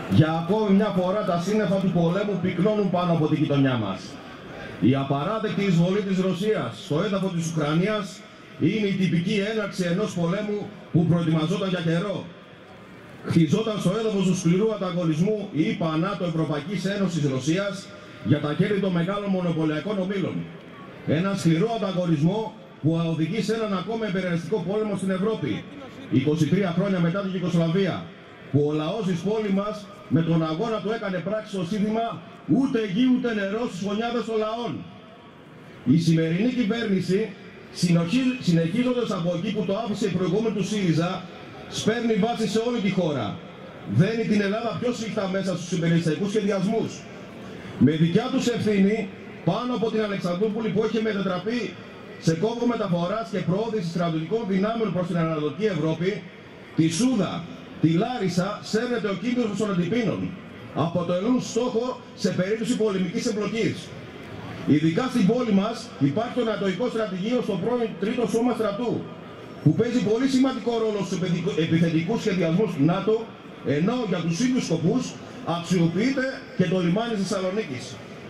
Για ακόμη μια φορά τα σύννεφα του πολέμου πυκνώνουν πάνω από την γειτονιά μας. Η απαράδεκτη εισβολή της Ρωσίας στο έδαφος της Ουκρανίας είναι η τυπική έναρξη ενός πολέμου που προετοιμαζόταν για καιρό. Χτιζόταν στο έδαφος του σκληρού ανταγωνισμού η ΗΠΑ, ΝΑΤΟ, Ευρωπαϊκής Ένωσης, Ρωσίας για τα κέρδη των μεγάλων μονοπωλιακών ομίλων. Ένα σκληρό ανταγωνισμό που οδηγεί σε έναν ακόμα υπερελιστικό πόλεμο στην Ευρώπη, 23 χρόνια μετά την Ιουγκοσλαβία, που ο λαός της πόλης μας με τον αγώνα του έκανε πράξη στο σύνθημα «Ούτε γη ούτε νερό στις φωνιάδες των λαών». Η σημερινή κυβέρνηση, συνεχίζοντας από εκεί που το άφησε η προηγούμενη του ΣΥΡΙΖΑ, σπέρνει βάση σε όλη τη χώρα. Δένει την Ελλάδα πιο σφιχτά μέσα στους υπερισταϊκούς σχεδιασμούς. Με δικιά τους ευθύνη, πάνω από την Αλεξανδρούπολη που έχει μετατραπεί σε κόμβο μεταφοράς και προώθηση στρατιωτικών δυνάμεων προς την Ανατολική Ευρώπη, τη Σούδα, τη Λάρισα, σέρνεται ο κίνδυνος των αντιπίνων. Αποτελούν στόχο σε περίπτωση πολεμικής εμπλοκής. Ειδικά στην πόλη μας υπάρχει το νατοϊκό στρατηγείο στο πρώην Τρίτο Σώμα Στρατού, που παίζει πολύ σημαντικό ρόλο στους επιθετικούς σχεδιασμούς του ΝΑΤΟ, ενώ για τους ίδιους σκοπούς αξιοποιείται και το λιμάνι της Θεσσαλονίκης.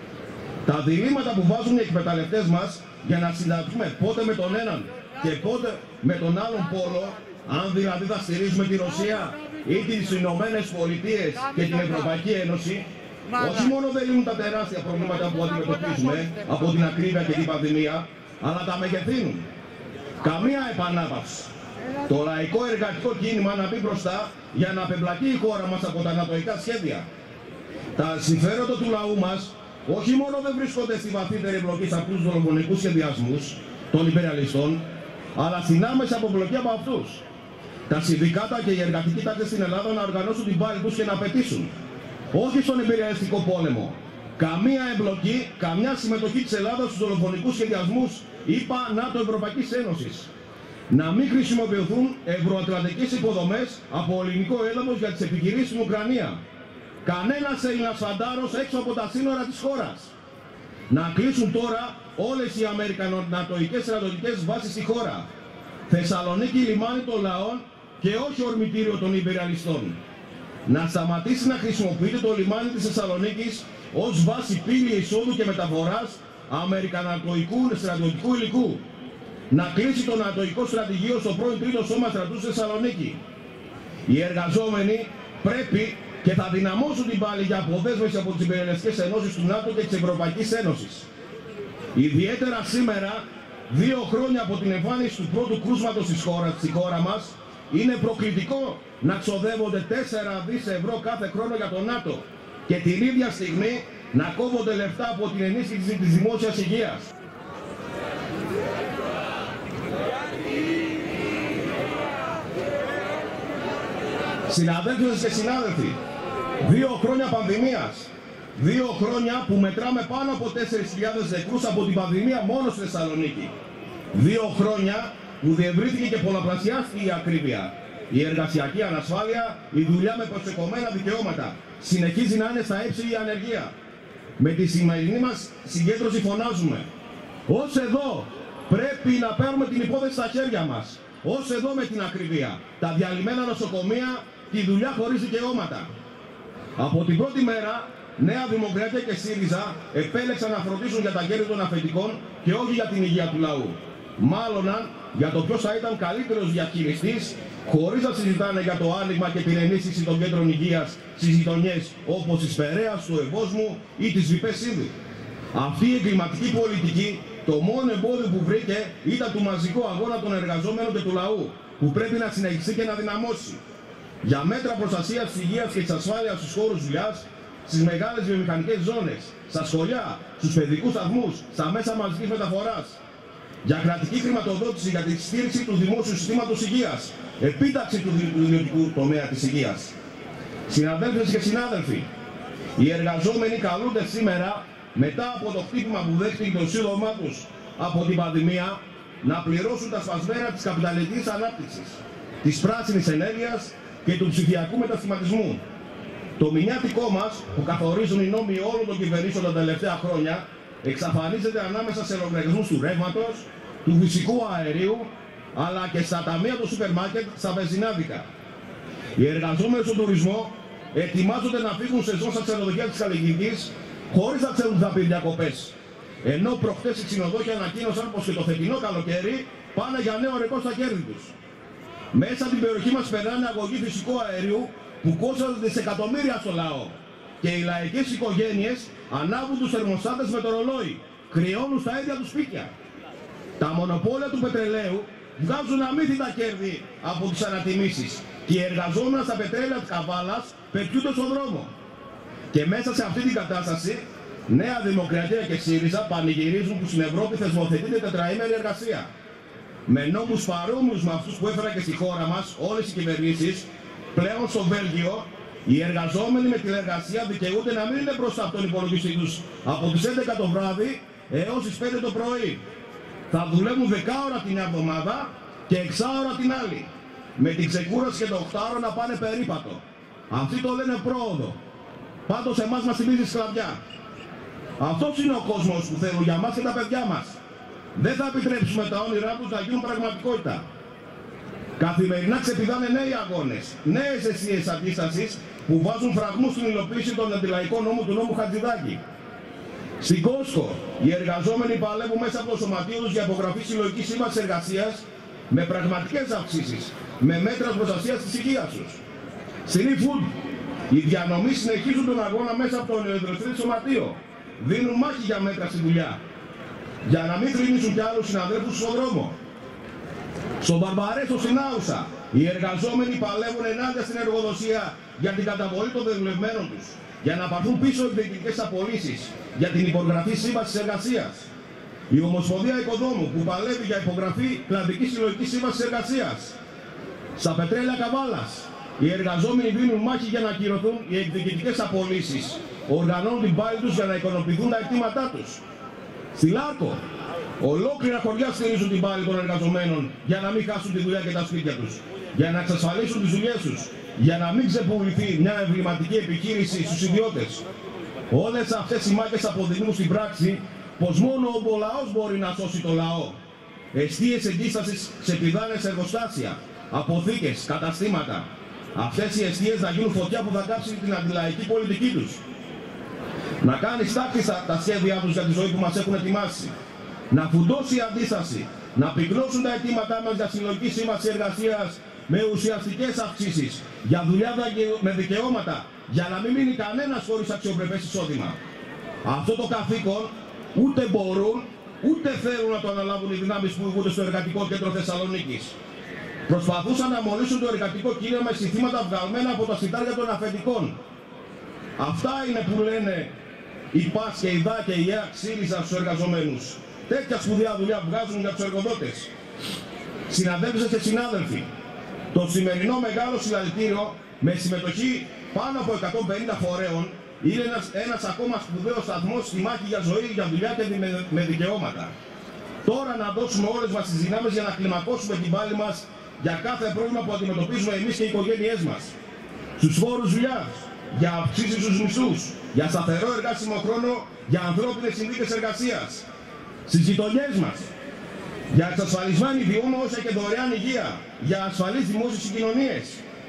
Τα διλήμματα που βάζουν οι εκμεταλλευτές μας για να συνταχθούμε πότε με τον έναν και πότε με τον άλλον πόλο, αν δηλαδή θα στηρίζουμε τη Ρωσία ή τις Ηνωμένες Πολιτείες και την Ευρωπαϊκή Ένωση, όχι μόνο δεν λύνουν τα τεράστια προβλήματα που αντιμετωπίζουμε από την ακρίβεια και την πανδημία, αλλά τα μεγεθύνουν. Καμία επανάπαυση. Το λαϊκό εργατικό κίνημα να μπει μπροστά για να απεμπλακεί η χώρα μας από τα ανατοϊκά σχέδια. Τα συμφέροντα του λαού μας όχι μόνο δεν βρίσκονται στη βαθύτερη εμπλοκή σε αυτούς τους δολοφονικούς σχεδιασμούς των υπεριαλιστών, αλλά στην άμεση απομπλοκή από αυτούς. Τα συνδικάτα και η εργατική τάξη στην Ελλάδα να οργανώσουν την πάλη τους και να απαιτήσουν, όχι στον υπεριαλιστικό πόλεμο, καμία εμπλοκή, καμιά συμμετοχή της Ελλάδας στους δολοφονικούς σχεδιασμούς ΗΠΑ, ΝΑΤΟ, Ευρωπαϊκής Ένωσης. Να μην χρησιμοποιηθούν ευρωατλαντικές υποδομές από ελληνικό έδαφος για τις επιχειρήσεις στην Ουκρανία. Κανένας Έλληνας φαντάρος έξω από τα σύνορα της χώρας. Να κλείσουν τώρα όλες οι αμερικανο-νατοικές στρατιωτικές βάσεις στη χώρα. Θεσσαλονίκη λιμάνι των λαών και όχι ορμητήριο των υπεριαλιστών. Να σταματήσει να χρησιμοποιείται το λιμάνι της Θεσσαλονίκης ως βάση πύλη εισόδου και μεταφοράς αμερικανατοϊκού στρατιωτικού υλικού. Να κλείσει το νατοϊκό στρατηγείο στο πρώην Τρίτο Σώμα Στρατού στη Θεσσαλονίκη. Οι εργαζόμενοι πρέπει και θα δυναμώσουν την πάλη για αποδέσμευση από τις υπεριαλιστικές ενώσεις του ΝΑΤΟ και της Ευρωπαϊκής Ένωσης. Ιδιαίτερα σήμερα, 2 χρόνια από την εμφάνιση του πρώτου κρούσματος στη χώρα μας, είναι προκλητικό να ξοδεύονται 4 δις ευρώ κάθε χρόνο για το ΝΑΤΟ και την ίδια στιγμή να κόβονται λεφτά από την ενίσχυση της δημόσιας υγείας. Συναδέλφοι και συνάδελφοι, 2 χρόνια πανδημίας, 2 χρόνια που μετράμε πάνω από 4.000 νεκρούς από την πανδημία μόνο στη Θεσσαλονίκη. 2 χρόνια που διευρύθηκε και πολλαπλασιάστηκε η ακρίβεια, η εργασιακή ανασφάλεια, η δουλειά με προσεκομμένα δικαιώματα. Συνεχίζει να είναι στα ύψη η ανεργία. Με τη σημερινή μας συγκέντρωση φωνάζουμε: ως εδώ πρέπει να παίρνουμε την υπόθεση στα χέρια μας. Ως εδώ με την ακρίβεια, τα διαλυμένα νοσοκομεία, τη δουλειά χωρίς δικαιώματα. Από την πρώτη μέρα, Νέα Δημοκρατία και ΣΥΡΙΖΑ επέλεξαν να φροντίσουν για τα κέρδη των αφεντικών και όχι για την υγεία του λαού. Μάλλοναν για το ποιος θα ήταν καλύτερος διαχειριστής, χωρίς να συζητάνε για το άνοιγμα και την ενίσχυση των κέντρων υγείας στις γειτονιές όπως της Περαίας, του Ευόσμου ή της Βυπές Σύνδη. Αυτή η εγκληματική πολιτική, το μόνο εμπόδιο που βρήκε ήταν του μαζικού αγώνα των εργαζόμενων και του λαού, που πρέπει να συνεχιστεί και να δυναμώσει. Για μέτρα προστασίας της υγείας και της ασφάλειας στους χώρους δουλειάς, στις μεγάλες βιομηχανικές ζώνες, στα σχολεία, στους παιδικούς σταθμούς, στα μέσα μαζικής μεταφοράς. Για κρατική χρηματοδότηση για τη στήριξη του δημόσιου συστήματος υγείας, επίταξη του ιδιωτικού τομέα της υγείας. Συναδέλφες και συνάδελφοι, οι εργαζόμενοι καλούνται σήμερα, μετά από το χτύπημα που δέχτηκε το σύντομά τους από την πανδημία, να πληρώσουν τα σπασμένα της καπιταλιστικής ανάπτυξης, της πράσινης ενέργειας και του ψηφιακού μετασχηματισμού. Το μηνιάτικό μας, που καθορίζουν οι νόμοι όλων των κυβερνήσεων τα τελευταία χρόνια, εξαφανίζεται ανάμεσα σε λογαριασμούς του ρεύματος, του φυσικού αερίου, αλλά και στα ταμεία του σούπερ μάρκετ, στα βενζινάδικα. Οι εργαζόμενοι στον τουρισμό ετοιμάζονται να φύγουν σεζόν στα ξενοδοχεία της Χαλκιδικής χωρίς να ξέρουν τι θα πει διακοπές. Ενώ προχτές οι ξενοδόχοι ανακοίνωσαν πως και το φετινό καλοκαίρι πάνε για νέο ρεκόρ στα κέρδη τους. Μέσα από την περιοχή μας περνάνε αγωγή φυσικού αερίου που κόσταζαν δισεκατομμύρια στο λαό. Και οι λαϊκές οικογένειες ανάβουν τους θερμοστάτες με το ρολόι, κρυώνουν στα ίδια τους σπίτια. Τα μονοπόλια του πετρελαίου βγάζουν αμύθιτα κέρδη από τις ανατιμήσεις και οι εργαζόμενοι στα πετρέλαια της Καβάλας πετιούνται στον δρόμο. Και μέσα σε αυτή την κατάσταση, Νέα Δημοκρατία και ΣΥΡΙΖΑ πανηγυρίζουν που στην Ευρώπη θεσμοθετείται τετραήμερη εργασία. Με νόμους παρόμοιους με αυτούς που έφεραν και στη χώρα μας όλες οι κυβερνήσεις, πλέον στο Βέλγιο, οι εργαζόμενοι με τηλεργασία δικαιούνται να μην είναι μπροστά από τον υπολογιστή τους από τις 11 το βράδυ έως τις 5 το πρωί. Θα δουλεύουν 10 ώρα την εβδομάδα και 6 ώρα την άλλη. Με την ξεκούραση και το 8 ώρα να πάνε περίπατο. Αυτοί το λένε πρόοδο. Πάντως εμάς μας θυμίζει σκλαβιά. Αυτός είναι ο κόσμος που θέλουν για μας και τα παιδιά μας. Δεν θα επιτρέψουμε τα όνειρά τους να γίνουν πραγματικότητα. Καθημερινά ξεπηδάνε νέοι αγώνες, νέες αιστείες αντίστασης που βάζουν φραγμούς στην υλοποίηση των αντιλαϊκών νόμων του νόμου Χατζηδάκη. Στην Κόσκο, οι εργαζόμενοι παλεύουν μέσα από το σωματείο τους για υπογραφή συλλογικής σύμβασης εργασίας με πραγματικές αυξήσεις, με μέτρα προστασίας της υγείας τους. Στην eFood, οι διανομείς συνεχίζουν τον αγώνα μέσα από το νεοειδρυστικό σωματείο. Δίνουν μάχη για μέτρα στη δουλειά, για να μην θρηνήσουν κι άλλους συναδέλφους στον δρόμο. Στον Μπαρμπαρέσο στην Άουσα, οι εργαζόμενοι παλεύουν ενάντια στην εργοδοσία για την καταβολή των δουλευμένων τους, για να πάρθουν πίσω οι διοικητικές απολύσεις για την υπογραφή σύμβασης εργασίας. Η Ομοσπονδία Οικοδόμου που παλεύει για υπογραφή κλαδικής συλλογικής σύμβασης εργασίας. Στα πετρέλαια Καβάλας, οι εργαζόμενοι δίνουν μάχη για να ακυρωθούν οι εκδιοικητικές απολύσεις. Οργανώνουν την πάλη τους για να εικονοποιηθούν τα αιτήματά τους. Στη Λάρκο, ολόκληρα χωριά στηρίζουν την πάλη των εργαζομένων για να μην χάσουν τη δουλειά και τα σπίτια τους, για να εξασφαλίσουν τις δουλειές τους, για να μην ξεπουληθεί μια εμβληματική επιχείρηση στους ιδιώτες. Όλες αυτές οι μάχες αποδεικνύουν στην πράξη πως μόνο ο λαός μπορεί να σώσει το λαό. Εστίες εγκύστασης ξεπηδάνε σε εργοστάσια, αποθήκες, καταστήματα. Αυτές οι εστίες να γίνουν φωτιά που θα κάψει την αντιλαϊκή πολιτική τους. Να κάνει στάξη τα σχέδιά τους για τη ζωή που μας έχουν ετοιμάσει. Να φουντώσει η αντίσταση. Να πυκνώσουν τα αιτήματά μας για συλλογική σύμβαση εργασίας με ουσιαστικές αυξήσεις. Για δουλειά με δικαιώματα. Για να μην μείνει κανένας χωρίς αξιοπρεπές εισόδημα. Αυτό το καθήκον ούτε μπορούν ούτε θέλουν να το αναλάβουν οι δυνάμεις που ηγούνται στο Εργατικό Κέντρο Θεσσαλονίκης. Προσπαθούσαν να μολύσουν το εργατικό κίνημα με συστήματα βγαλμένα από τα σιτάρια των αφεντικών. Αυτά είναι που λένε η ΠΑΣ και η ΔΑ και η ΕΑΚ ΣΥΡΙΖΑ στους εργαζομένους. Τέτοια σπουδαία δουλειά βγάζουν για τους εργοδότες. Συναδέλφισες και συνάδελφοι, το σημερινό μεγάλο συλλαλητήριο με συμμετοχή πάνω από 150 φορέων είναι ένας ακόμα σπουδαίος σταθμός στη μάχη για ζωή, για δουλειά και με δικαιώματα. Τώρα να δώσουμε όλες μας τις δυνάμεις για να κλιμακώσουμε την πάλη μας για κάθε πρόβλημα που αντιμετωπίζουμε εμείς και οι οικογένειές μας. Στους φόρους δουλειάς, για αυξήσεις στους μισθούς, για σταθερό εργάσιμο χρόνο, για ανθρώπινες συνθήκες εργασίας. Στις γειτονιές μας, για εξασφαλισμένη βιώμοσα και δωρεάν υγεία, για ασφαλείς δημόσιες συγκοινωνίες.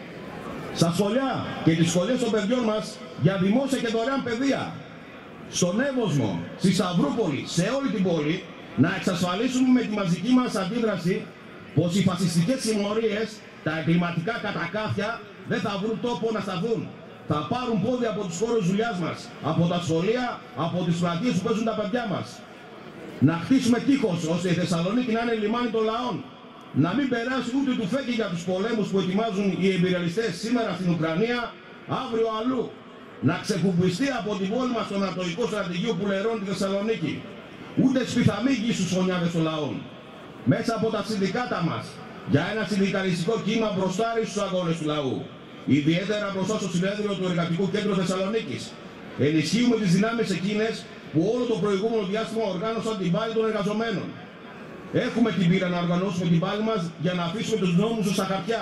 Στα σχολεία και τις σχολές των παιδιών μας, για δημόσια και δωρεάν παιδεία. Στον Εύωσμο, στη Σταυρούπολη, σε όλη την πόλη, να εξασφαλίσουμε με τη μαζική μας αντίδραση πως οι φασιστικές συμμορίες, τα εγκληματικά κατακάθια δεν θα βρουν τόπο να σταθούν. Θα πάρουν πόδι από τους χώρους δουλειάς μας, από τα σχολεία, από τις πλατείες που παίζουν τα παιδιά μας. Να χτίσουμε τείχος ώστε η Θεσσαλονίκη να είναι λιμάνι των λαών. Να μην περάσει ούτε του φέκη για τους πολέμους που ετοιμάζουν οι εμπειριαλιστές σήμερα στην Ουκρανία, αύριο αλλού. Να ξεκουμπιστεί από την πόλη μας το ανατολικό στρατηγείο που λερώνει τη Θεσσαλονίκη. Ούτε σπιθαμή γη στους φωνιάδες των λαών. Μέσα από τα συνδικάτα μας, για ένα συνδικαλιστικό κύμα μπροστάρι στους αγώνες του λαού. Ιδιαίτερα μπροστά στο συνέδριο του Εργατικού Κέντρου Θεσσαλονίκης. Ενισχύουμε τις δυνάμεις εκείνες που όλο το προηγούμενο διάστημα οργάνωσαν την πάλη των εργαζομένων. Έχουμε την πείρα να οργανώσουμε την πάλη μας για να αφήσουμε τους νόμους στα χαρτιά.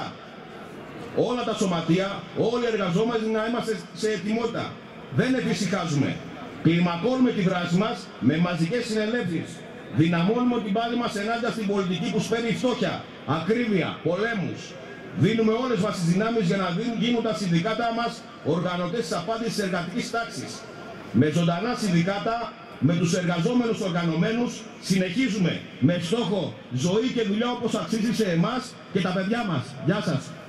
Όλα τα σωματεία, όλοι οι εργαζόμενοι να είμαστε σε ετοιμότητα. Δεν εφησυχάζουμε. Κλιμακώνουμε τη δράση μας με μαζικές συνελεύσεις. Δυναμώνουμε την πάλη μας ενάντια στην πολιτική που σπέρνει φτώχεια, ακρίβεια, πολέμους. Δίνουμε όλες μας τις δυνάμεις για να γίνουν τα συνδικάτα μας οργανωτές της απάντησης της εργατικής τάξης. Με ζωντανά συνδικάτα, με τους εργαζόμενους οργανωμένους, συνεχίζουμε με στόχο ζωή και δουλειά όπως αξίζει σε εμάς και τα παιδιά μας. Γεια σας.